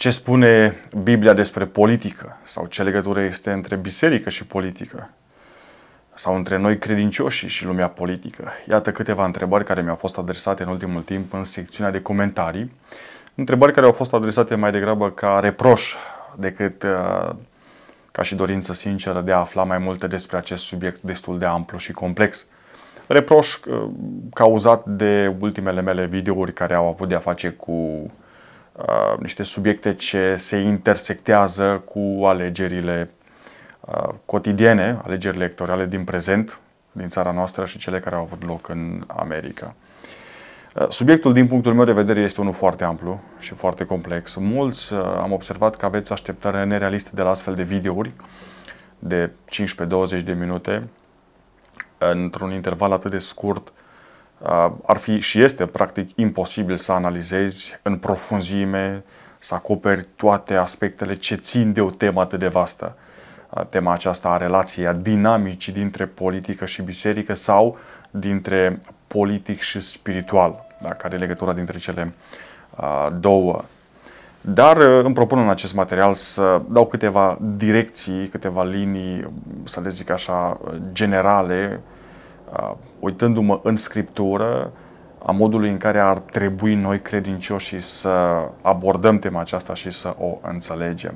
Ce spune Biblia despre politică? Sau ce legătură este între biserică și politică? Sau între noi credincioși și lumea politică? Iată câteva întrebări care mi-au fost adresate în ultimul timp în secțiunea de comentarii. Întrebări care au fost adresate mai degrabă ca reproș decât ca și dorință sinceră de a afla mai multe despre acest subiect destul de amplu și complex. Reproș cauzat de ultimele mele videouri care au avut de a face cu niște subiecte ce se intersectează cu alegerile cotidiene, alegerile electorale din prezent, din țara noastră și cele care au avut loc în America. Subiectul, din punctul meu de vedere, este unul foarte amplu și foarte complex. Mulți am observat că aveți așteptări nerealiste de la astfel de videouri de 15-20 de minute într-un interval atât de scurt. Ar fi și este practic imposibil să analizezi în profunzime, să acoperi toate aspectele ce țin de o temă atât de vastă. Tema aceasta a relației, a dinamicii dintre politică și biserică sau dintre politic și spiritual, da? Care e legătura dintre cele două. Dar îmi propun în acest material să dau câteva direcții, câteva linii, să le zic așa, generale, uitându-mă în Scriptură, a modului în care ar trebui noi credincioșii să abordăm tema aceasta și să o înțelegem.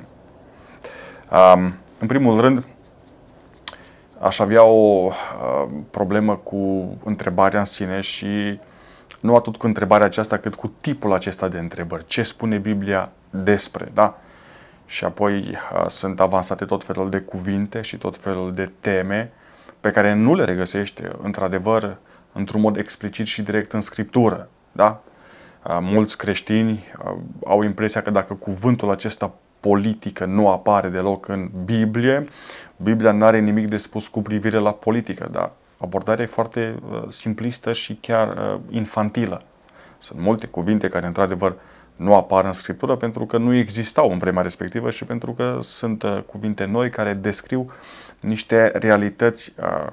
În primul rând, aș avea o problemă cu întrebarea în sine și nu atât cu întrebarea aceasta, cât cu tipul acesta de întrebări. Ce spune Biblia despre, da? Și apoi sunt avansate tot felul de cuvinte și tot felul de teme pe care nu le regăsește, într-adevăr, într-un mod explicit și direct în Scriptură, da? Mulți creștini au impresia că dacă cuvântul acesta politică nu apare deloc în Biblie, Biblia nu are nimic de spus cu privire la politică, dar abordarea e foarte simplistă și chiar infantilă. Sunt multe cuvinte care într-adevăr nu apar în Scriptură pentru că nu existau în vremea respectivă și pentru că sunt cuvinte noi care descriu niște realități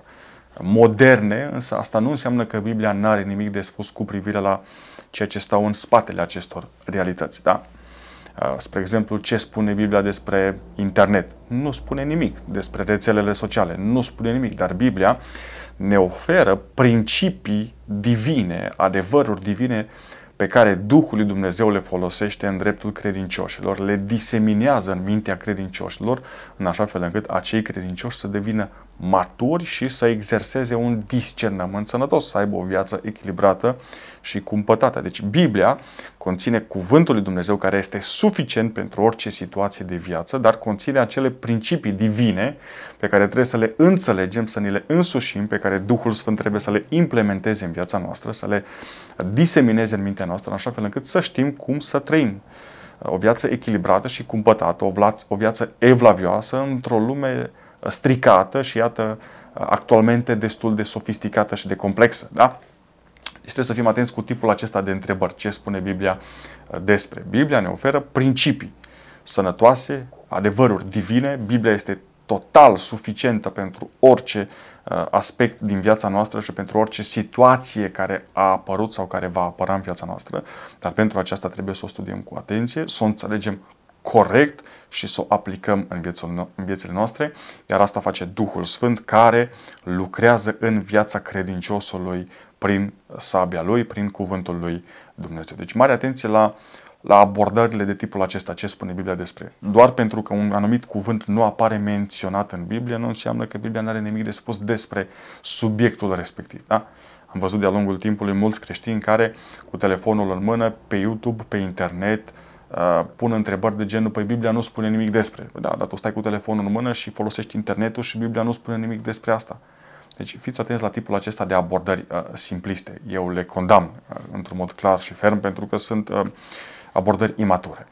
moderne, însă asta nu înseamnă că Biblia nu are nimic de spus cu privire la ceea ce stau în spatele acestor realități, da? Spre exemplu, ce spune Biblia despre internet? Nu spune nimic. Despre rețelele sociale? Nu spune nimic. Dar Biblia ne oferă principii divine, adevăruri divine pe care Duhul lui Dumnezeu le folosește în dreptul credincioșilor, le diseminează în mintea credincioșilor, în așa fel încât acei credincioși să devină maturi și să exerseze un discernământ sănătos, să aibă o viață echilibrată și cumpătată. Deci Biblia conține cuvântul lui Dumnezeu care este suficient pentru orice situație de viață, dar conține acele principii divine pe care trebuie să le înțelegem, să ni le însușim, pe care Duhul Sfânt trebuie să le implementeze în viața noastră, să le disemineze în mintea noastră, în așa fel încât să știm cum să trăim o viață echilibrată și cumpătată, o viață evlavioasă într-o lume stricată și, iată, actualmente destul de sofisticată și de complexă, da? Deci trebuie să fim atenți cu tipul acesta de întrebări. Ce spune Biblia despre? Biblia ne oferă principii sănătoase, adevăruri divine. Biblia este total suficientă pentru orice aspect din viața noastră și pentru orice situație care a apărut sau care va apăra în viața noastră. Dar pentru aceasta trebuie să o studiem cu atenție, să o înțelegem corect și să o aplicăm în viețile noastre, iar asta face Duhul Sfânt care lucrează în viața credinciosului prin sabia lui, prin cuvântul lui Dumnezeu. Deci mare atenție la abordările de tipul acesta, ce spune Biblia despre. Doar pentru că un anumit cuvânt nu apare menționat în Biblie, nu înseamnă că Biblia nu are nimic de spus despre subiectul respectiv. Da? Am văzut de-a lungul timpului mulți creștini care, cu telefonul în mână, pe YouTube, pe internet, pun întrebări de genul, păi Biblia nu spune nimic despre. Da, dar tu stai cu telefonul în mână și folosești internetul și Biblia nu spune nimic despre asta. Deci fiți atenți la tipul acesta de abordări simpliste. Eu le condamn într-un mod clar și ferm pentru că sunt abordări imature.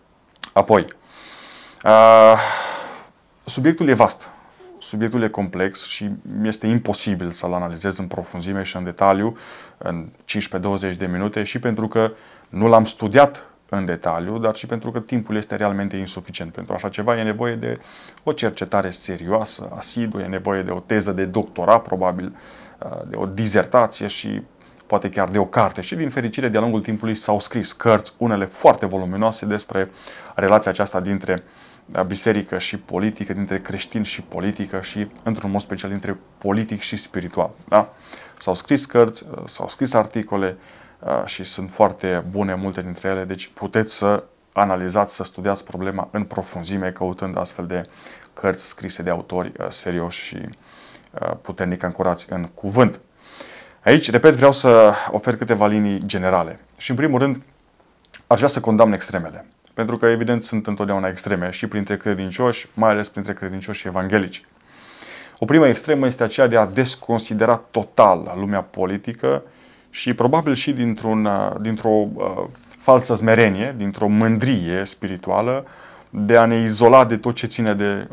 Apoi, subiectul e vast. Subiectul e complex și este imposibil să-l analizez în profunzime și în detaliu în 15-20 de minute și pentru că nu l-am studiat în detaliu, dar și pentru că timpul este realmente insuficient. Pentru așa ceva e nevoie de o cercetare serioasă, asiduă, e nevoie de o teză de doctorat, probabil, de o dizertație și poate chiar de o carte. Și din fericire, de-a lungul timpului s-au scris cărți, unele foarte voluminoase, despre relația aceasta dintre biserică și politică, dintre creștin și politică și, într-un mod special, dintre politic și spiritual. Da? S-au scris cărți, s-au scris articole și sunt foarte bune multe dintre ele, deci puteți să analizați, să studiați problema în profunzime, căutând astfel de cărți scrise de autori serioși și puternic ancorați în cuvânt. Aici, repet, vreau să ofer câteva linii generale. Și, în primul rând, aș vrea să condamn extremele. Pentru că, evident, sunt întotdeauna extreme și printre credincioși, mai ales printre credincioși evanghelici. O primă extremă este aceea de a desconsidera total lumea politică și probabil și dintr-o falsă smerenie, dintr-o mândrie spirituală, de a ne izola de tot ce ține de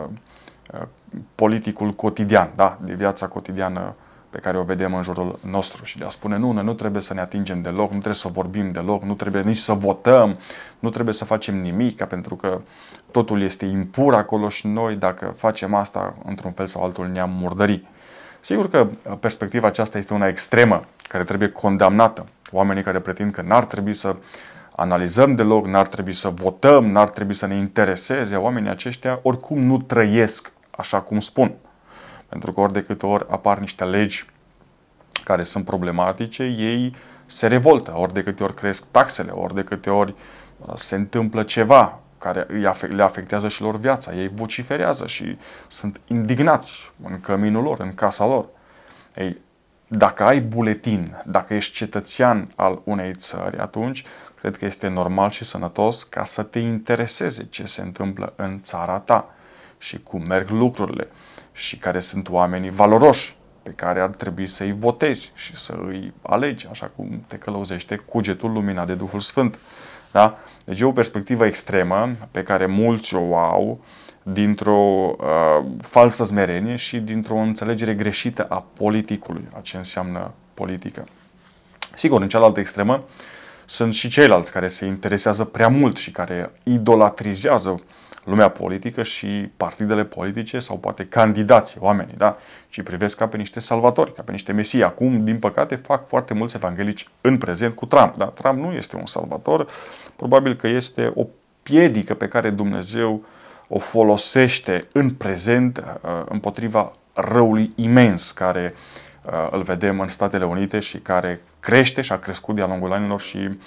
politicul cotidian, da? De viața cotidiană pe care o vedem în jurul nostru și de a spune nu trebuie să ne atingem deloc, nu trebuie să vorbim deloc, nu trebuie nici să votăm, nu trebuie să facem nimic, pentru că totul este impur acolo și noi, dacă facem asta, într-un fel sau altul, ne-am murdări. Sigur că perspectiva aceasta este una extremă, care trebuie condamnată. Oamenii care pretind că n-ar trebui să analizăm deloc, n-ar trebui să votăm, n-ar trebui să ne intereseze, oamenii aceștia oricum nu trăiesc așa cum spun. Pentru că ori de câte ori apar niște legi care sunt problematice, ei se revoltă. Ori de câte ori cresc taxele, ori de câte ori se întâmplă ceva care le afectează și lor viața. Ei vociferează și sunt indignați în căminul lor, în casa lor. Ei, dacă ai buletin, dacă ești cetățean al unei țări, atunci cred că este normal și sănătos ca să te intereseze ce se întâmplă în țara ta și cum merg lucrurile și care sunt oamenii valoroși pe care ar trebui să-i votezi și să îi alegi, așa cum te călăuzește cugetul luminat de Duhul Sfânt. Da? Deci e o perspectivă extremă pe care mulți o au dintr-o falsă smerenie și dintr-o înțelegere greșită a politicului, a ce înseamnă politică. Sigur, în cealaltă extremă sunt și ceilalți care se interesează prea mult și care idolatrizează lumea politică și partidele politice sau poate candidații, oamenii, da? Și privesc ca pe niște salvatori, ca pe niște mesii. Acum, din păcate, fac foarte mulți evanghelici în prezent cu Trump. Da? Trump nu este un salvator, probabil că este o piedică pe care Dumnezeu o folosește în prezent împotriva răului imens care îl vedem în Statele Unite și care crește și a crescut de-a lungul anilor și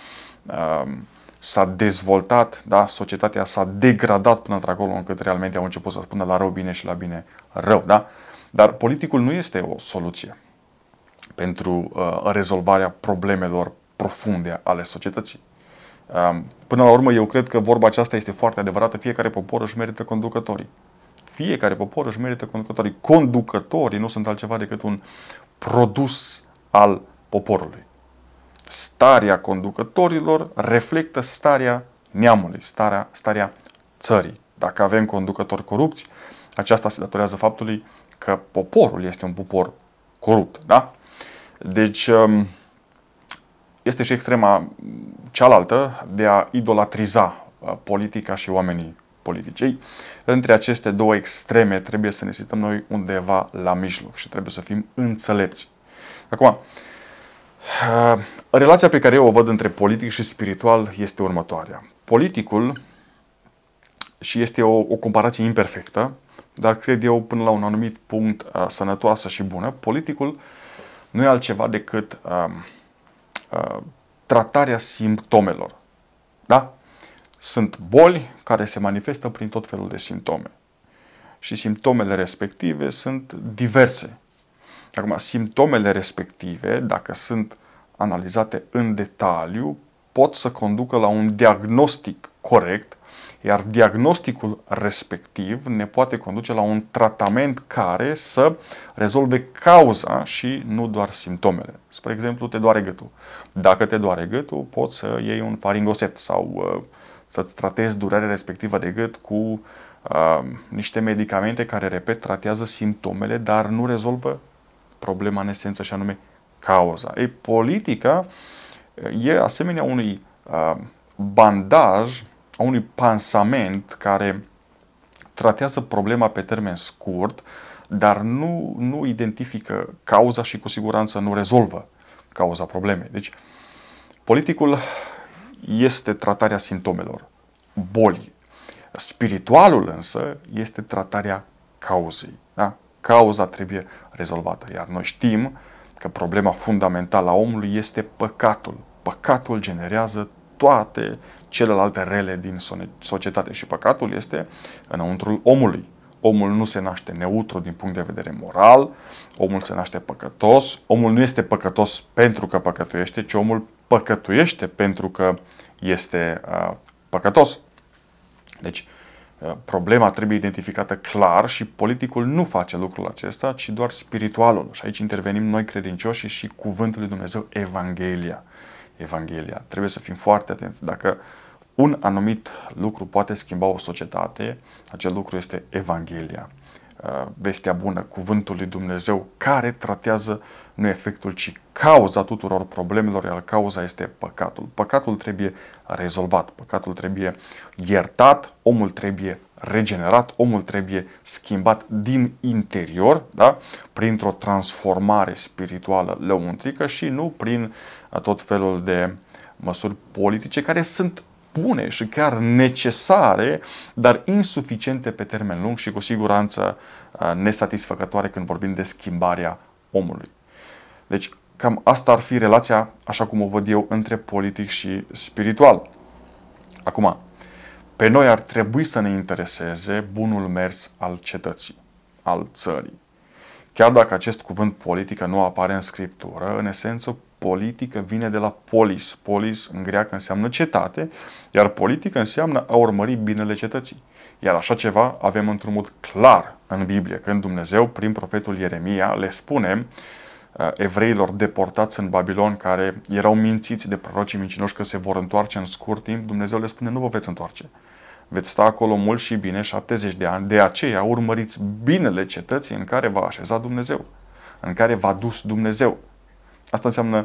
s-a dezvoltat, da? Societatea s-a degradat până într-acolo încât realmente au început să spună la rău bine și la bine rău. Da? Dar politicul nu este o soluție pentru rezolvarea problemelor profunde ale societății. Până la urmă, eu cred că vorba aceasta este foarte adevărată. Fiecare popor își merită conducătorii. Fiecare popor își merită conducătorii. Conducătorii nu sunt altceva decât un produs al poporului. Starea conducătorilor reflectă starea neamului, starea țării. Dacă avem conducători corupți, aceasta se datorează faptului că poporul este un popor corupt. Da? Deci este și extrema cealaltă de a idolatriza politica și oamenii politici. Între aceste două extreme trebuie să ne situăm noi undeva la mijloc și trebuie să fim înțelepți. Acum, relația pe care eu o văd între politic și spiritual este următoarea. Politicul, și este o comparație imperfectă, dar cred eu până la un anumit punct sănătoasă și bună, politicul nu e altceva decât tratarea simptomelor. Da? Sunt boli care se manifestă prin tot felul de simptome. Și simptomele respective sunt diverse. Acum, simptomele respective, dacă sunt analizate în detaliu, pot să conducă la un diagnostic corect, iar diagnosticul respectiv ne poate conduce la un tratament care să rezolve cauza și nu doar simptomele. Spre exemplu, te doare gâtul. Dacă te doare gâtul, poți să iei un faringoset sau să-ți tratezi durerea respectivă de gât cu niște medicamente care, repet, tratează simptomele, dar nu rezolvă problema în esență și anume cauza. Ei, politica e asemenea unui bandaj, a unui pansament care tratează problema pe termen scurt, dar nu identifică cauza și cu siguranță nu rezolvă cauza problemei. Deci, politicul este tratarea simptomelor, bolii. Spiritualul însă este tratarea cauzei. Da? Cauza trebuie rezolvată. Iar noi știm că problema fundamentală a omului este păcatul. Păcatul generează toate celelalte rele din societate și păcatul este înăuntrul omului. Omul nu se naște neutru din punct de vedere moral, omul se naște păcătos, omul nu este păcătos pentru că păcătuiește, ci omul păcătuiește pentru că este păcătos. Deci, problema trebuie identificată clar și politicul nu face lucrul acesta, ci doar spiritualul. Și aici intervenim noi credincioși și cuvântul lui Dumnezeu, Evanghelia. Evanghelia. Trebuie să fim foarte atenți. Dacă un anumit lucru poate schimba o societate, acel lucru este Evanghelia. Vestea bună, cuvântul lui Dumnezeu, care tratează nu efectul, ci cauza tuturor problemelor, iar cauza este păcatul. Păcatul trebuie rezolvat, păcatul trebuie iertat, omul trebuie regenerat, omul trebuie schimbat din interior, da? Printr-o transformare spirituală lăuntrică și nu prin tot felul de măsuri politice care sunt bune și chiar necesare, dar insuficiente pe termen lung și cu siguranță nesatisfăcătoare când vorbim de schimbarea omului. Deci, cam asta ar fi relația, așa cum o văd eu, între politic și spiritual. Acum, pe noi ar trebui să ne intereseze bunul mers al cetății, al țării. Chiar dacă acest cuvânt politică nu apare în Scriptură, în esență, politică vine de la polis. Polis în greacă înseamnă cetate, iar politică înseamnă a urmări binele cetății. Iar așa ceva avem într-un mod clar în Biblie, când Dumnezeu, prin profetul Ieremia, le spune evreilor deportați în Babilon, care erau mințiți de prorocii mincinoși că se vor întoarce în scurt timp, Dumnezeu le spune, nu vă veți întoarce. Veți sta acolo mult și bine, 70 de ani, de aceea urmăriți binele cetății în care v-a așezat Dumnezeu, în care v-a dus Dumnezeu. Asta înseamnă,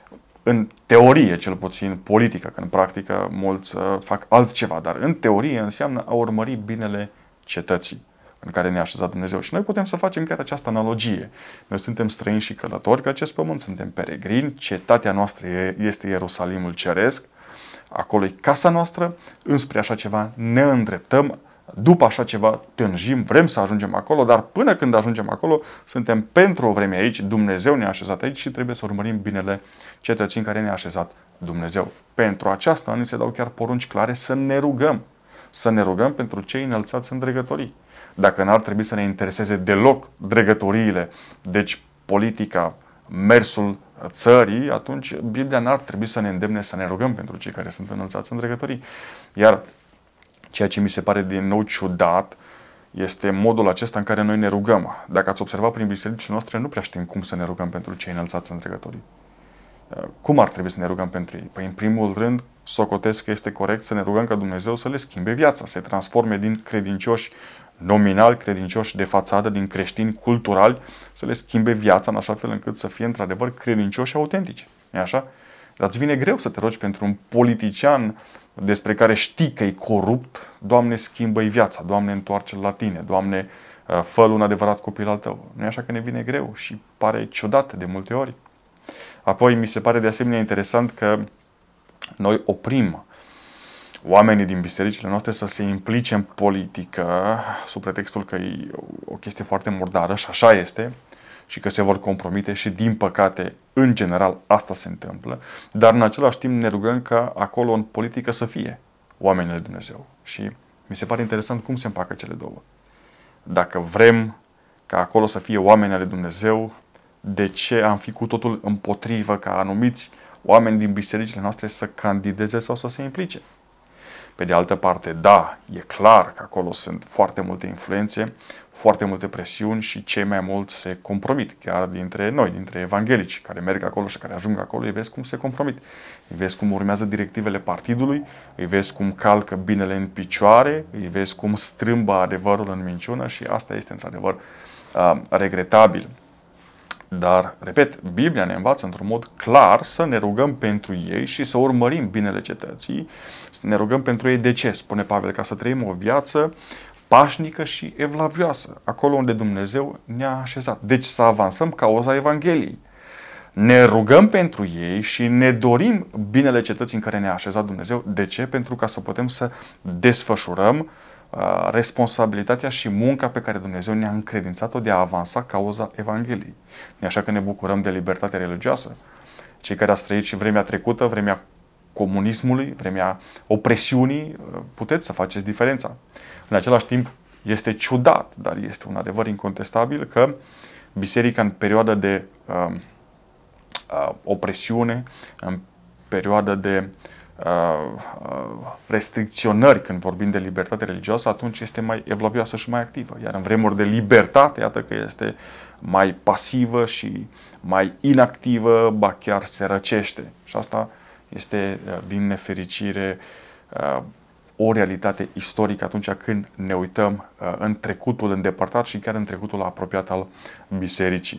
în teorie cel puțin, politică, că în practică mulți fac altceva, dar în teorie înseamnă a urmări binele cetății în care ne-a așezat Dumnezeu. Și noi putem să facem chiar această analogie. Noi suntem străini și călători pe acest pământ, suntem peregrini, cetatea noastră este Ierusalimul Ceresc, acolo e casa noastră, înspre așa ceva ne îndreptăm, după așa ceva tânjim, vrem să ajungem acolo, dar până când ajungem acolo, suntem pentru o vreme aici, Dumnezeu ne-a așezat aici și trebuie să urmărim binele cetății în care ne-a așezat Dumnezeu. Pentru aceasta ni se dau chiar porunci clare să ne rugăm. Să ne rugăm pentru cei înălțați în dregătorii. Dacă n-ar trebui să ne intereseze deloc dregătoriile, deci politica, mersul țării, atunci Biblia n-ar trebui să ne îndemne să ne rugăm pentru cei care sunt înălțați în dregătorii. Iar ceea ce mi se pare din nou ciudat este modul acesta în care noi ne rugăm. Dacă ați observat prin bisericile noastre, nu prea știm cum să ne rugăm pentru cei înălțați în dregătorii. Cum ar trebui să ne rugăm pentru ei? Păi, în primul rând, socotesc că este corect să ne rugăm ca Dumnezeu să le schimbe viața, să se transforme din credincioși nominal, credincioși de fațadă, din creștini culturali, să le schimbe viața în așa fel încât să fie într-adevăr credincioși și autentici. E așa? Dar îți vine greu să te rogi pentru un politician despre care știi că e corupt, Doamne, schimbă-i viața, Doamne, întoarce-l la Tine, Doamne, fă-l un adevărat copil al Tău. Nu e așa că ne vine greu și pare ciudat de multe ori. Apoi mi se pare de asemenea interesant că noi oprim oamenii din bisericile noastre să se implice în politică sub pretextul că e o chestie foarte murdară și așa este și că se vor compromite și din păcate, în general, asta se întâmplă, dar în același timp ne rugăm ca acolo în politică să fie oamenii lui Dumnezeu. Și mi se pare interesant cum se împacă cele două. Dacă vrem ca acolo să fie oamenii lui Dumnezeu, de ce am fi cu totul împotrivă ca anumiți oameni din bisericile noastre să candideze sau să se implice? Pe de altă parte, da, e clar că acolo sunt foarte multe influențe, foarte multe presiuni și cei mai mulți se compromit, chiar dintre noi, dintre evanghelici care merg acolo și care ajung acolo, îi vezi cum se compromit, îi vezi cum urmează directivele partidului, îi vezi cum calcă binele în picioare, îi vezi cum strâmbă adevărul în minciună și asta este într-adevăr regretabil. Dar, repet, Biblia ne învață într-un mod clar să ne rugăm pentru ei și să urmărim binele cetății, să ne rugăm pentru ei. De ce? Spune Pavel, ca să trăim o viață pașnică și evlavioasă, acolo unde Dumnezeu ne-a așezat. Deci să avansăm cauza Evangheliei. ne rugăm pentru ei și ne dorim binele cetății în care ne-a așezat Dumnezeu. De ce? Pentru ca să putem să desfășurăm responsabilitatea și munca pe care Dumnezeu ne-a încredințat-o de a avansa cauza Evangheliei. E așa că ne bucurăm de libertatea religioasă. Cei care ați trăit și vremea trecută, vremea comunismului, vremea opresiunii, puteți să faceți diferența. În același timp, este ciudat, dar este un adevăr incontestabil că biserica în perioada de opresiune, în perioada de restricționări, când vorbim de libertate religioasă, atunci este mai evlavioasă și mai activă. Iar în vremuri de libertate, iată că este mai pasivă și mai inactivă, ba chiar se răcește. Și asta este, din nefericire, o realitate istorică atunci când ne uităm în trecutul îndepărtat și chiar în trecutul apropiat al bisericii.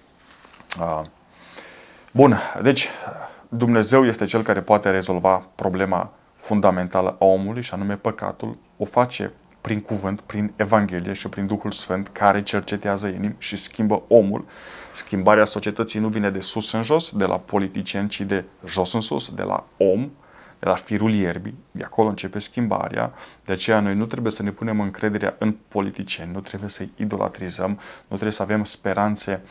Bun, deci Dumnezeu este Cel care poate rezolva problema fundamentală a omului, și anume păcatul. O face prin cuvânt, prin Evanghelie și prin Duhul Sfânt, care cercetează inimi și schimbă omul. Schimbarea societății nu vine de sus în jos, de la politicieni, ci de jos în sus, de la om, de la firul ierbii. De acolo începe schimbarea. De aceea noi nu trebuie să ne punem încrederea în politicieni, nu trebuie să-i idolatrizăm, nu trebuie să avem speranțe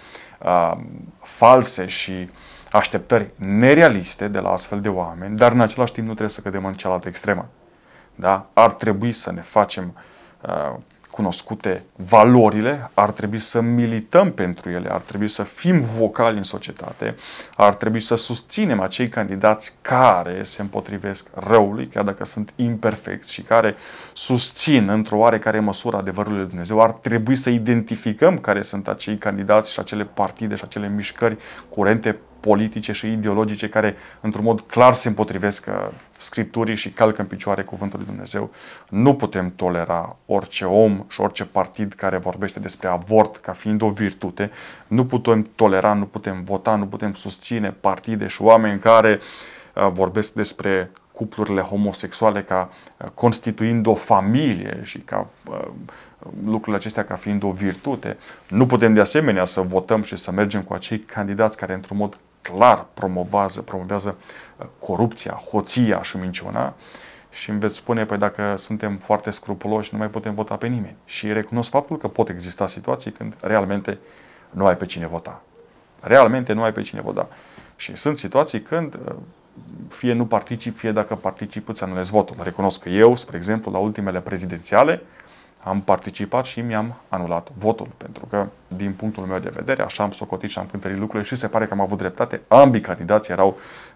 false și așteptări nerealiste de la astfel de oameni, dar în același timp nu trebuie să cădem în cealaltă extremă. Da? Ar trebui să ne facem cunoscute valorile, ar trebui să milităm pentru ele, ar trebui să fim vocali în societate, ar trebui să susținem acei candidați care se împotrivesc răului, chiar dacă sunt imperfecți, și care susțin într-o oarecare măsură adevărul lui Dumnezeu. Ar trebui să identificăm care sunt acei candidați și acele partide și acele mișcări, curente politice și ideologice care într-un mod clar se împotrivesc Scripturii și calcă în picioare cuvântul lui Dumnezeu. Nu putem tolera orice om și orice partid care vorbește despre avort ca fiind o virtute. Nu putem tolera, nu putem vota, nu putem susține partide și oameni care vorbesc despre cuplurile homosexuale ca constituind o familie și ca lucrurile acestea ca fiind o virtute. Nu putem de asemenea să votăm și să mergem cu acei candidați care într-un mod clar promovează corupția, hoția și minciuna, și îmi veți spune, păi dacă suntem foarte scrupuloși, nu mai putem vota pe nimeni. Și recunosc faptul că pot exista situații când realmente nu ai pe cine vota. Realmente nu ai pe cine vota. Și sunt situații când fie nu particip, fie dacă particip îți anulezi votul. Recunosc că eu, spre exemplu, la ultimele prezidențiale, am participat și mi-am anulat votul, pentru că, din punctul meu de vedere, așa am socotit și am cântărit lucrurile și se pare că am avut dreptate. Ambii candidați erau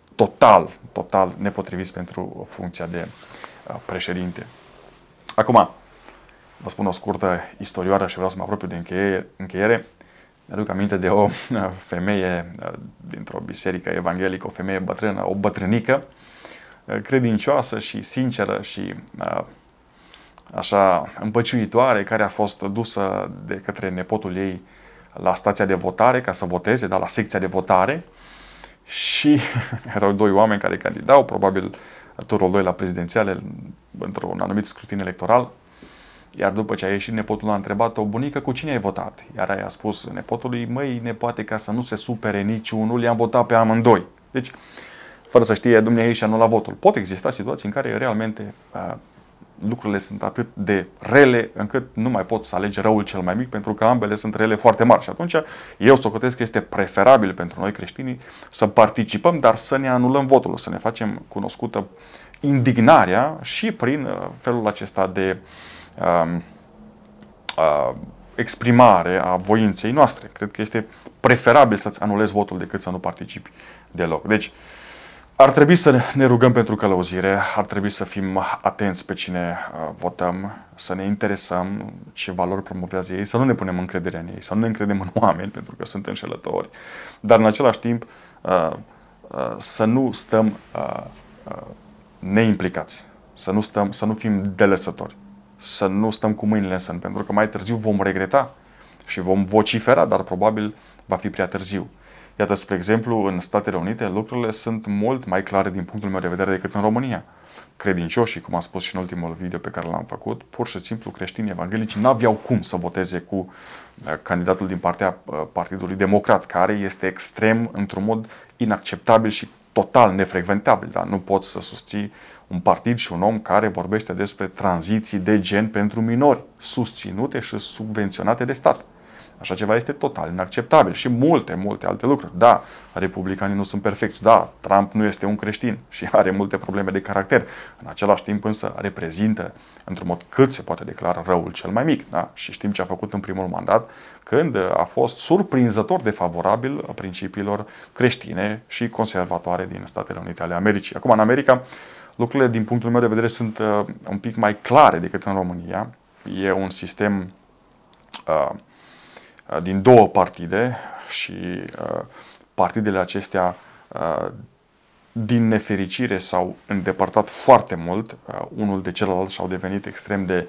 total nepotriviți pentru funcția de președinte. Acum, vă spun o scurtă istorioară și vreau să mă apropiu de încheiere. Mi-aduc aminte de o femeie dintr-o biserică evanghelică, o femeie bătrână, o bătrânică, credincioasă și sinceră și așa împăciuitoare, care a fost dusă de către nepotul ei la stația de votare ca să voteze, la secția de votare, și erau doi oameni care candidau, probabil turul 2 la prezidențiale, într-un anumit scrutin electoral. Iar după ce a ieșit, nepotul a întrebat-o: bunică, cu cine ai votat? Iar ea a spus nepotului: măi, nepoate, ca să nu se supere niciunul, i-am votat pe amândoi. Deci, fără să știe dumneavoastră și anula votul. Pot exista situații în care realmente lucrurile sunt atât de rele încât nu mai poți să alegi răul cel mai mic, pentru că ambele sunt rele foarte mari. Și atunci eu socotesc că este preferabil pentru noi creștinii să participăm, dar să ne anulăm votul, să ne facem cunoscută indignarea și prin felul acesta de exprimare a voinței noastre. Cred că este preferabil să-ți anulezi votul decât să nu participi deloc. Deci, ar trebui să ne rugăm pentru călăuzire, ar trebui să fim atenți pe cine votăm, să ne interesăm ce valori promovează ei, să nu ne punem încredere în ei, să nu ne încredem în oameni pentru că sunt înșelători, dar în același timp să nu stăm neimplicați, să nu fim delăsători, să nu stăm cu mâinile în sân, pentru că mai târziu vom regreta și vom vocifera, dar probabil va fi prea târziu. Iată, spre exemplu, în Statele Unite lucrurile sunt mult mai clare din punctul meu de vedere decât în România. credincioșii, cum am spus și în ultimul video pe care l-am făcut, pur și simplu creștinii evanghelici n-aveau cum să voteze cu candidatul din partea Partidului Democrat, care este extrem, într-un mod inacceptabil și total nefrecventabil. Da? Nu poți să susții un partid și un om care vorbește despre tranziții de gen pentru minori, susținute și subvenționate de stat. Așa ceva este total inacceptabil și multe alte lucruri. Da, republicanii nu sunt perfecți, da, Trump nu este un creștin și are multe probleme de caracter. În același timp însă reprezintă într-un mod cât se poate declara răul cel mai mic. Da? Și știm ce a făcut în primul mandat când a fost surprinzător de favorabil principiilor creștine și conservatoare din Statele Unite ale Americii. Acum, în America, lucrurile din punctul meu de vedere sunt un pic mai clare decât în România. E un sistem din două partide și partidele acestea din nefericire s-au îndepărtat foarte mult unul de celălalt și au devenit extrem de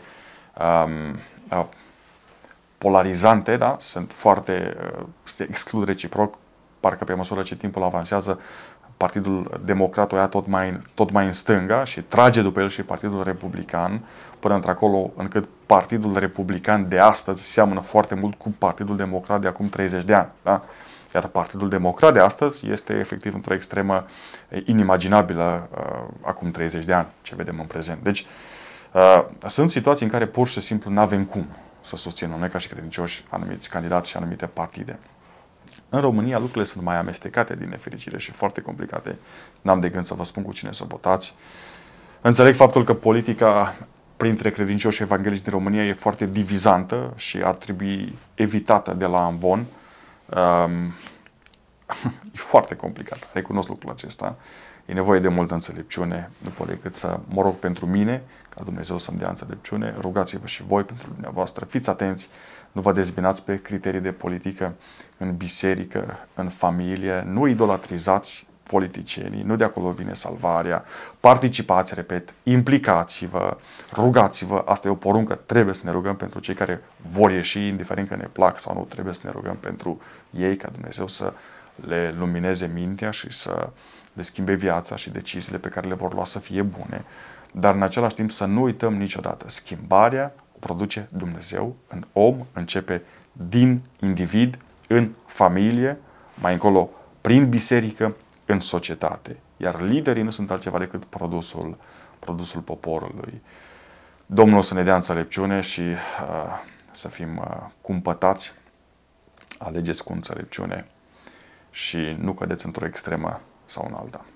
polarizante, da? Sunt foarte, se exclud reciproc, parcă pe măsură ce timpul avansează Partidul Democrat o ia tot mai în stânga și trage după el și Partidul Republican, până într-acolo încât Partidul Republican de astăzi seamănă foarte mult cu Partidul Democrat de acum 30 de ani. Da? Iar Partidul Democrat de astăzi este efectiv într-o extremă inimaginabilă acum 30 de ani, ce vedem în prezent. Deci sunt situații în care pur și simplu nu avem cum să susținem noi ca și credincioși anumiți candidați și anumite partide. În România lucrurile sunt mai amestecate din nefericire și foarte complicate. N-am de gând să vă spun cu cine să votați. Înțeleg faptul că politica printre credincioși evanghelici din România e foarte divizantă și ar trebui evitată de la amvon. E foarte complicat, recunosc lucrul acesta. E nevoie de multă înțelepciune, nu pot decât să mă rog pentru mine, ca Dumnezeu să-mi dea înțelepciune. Rugați-vă și voi pentru dumneavoastră, fiți atenți, nu vă dezbinați pe criterii de politică în biserică, în familie, nu idolatrizați politicienii, nu de acolo vine salvarea. Participați, repet, implicați-vă, rugați-vă, asta e o poruncă, trebuie să ne rugăm pentru cei care vor ieși, indiferent că ne plac sau nu, trebuie să ne rugăm pentru ei, ca Dumnezeu să le lumineze mintea și să le schimbe viața și deciziile pe care le vor lua să fie bune, dar în același timp să nu uităm niciodată, schimbarea o produce Dumnezeu în om, începe din individ, în familie, mai încolo prin biserică, în societate. Iar liderii nu sunt altceva decât produsul poporului. Domnul să ne dea înțelepciune și să fim cumpătați, alegeți cu înțelepciune și nu cădeți într-o extremă sau în alta.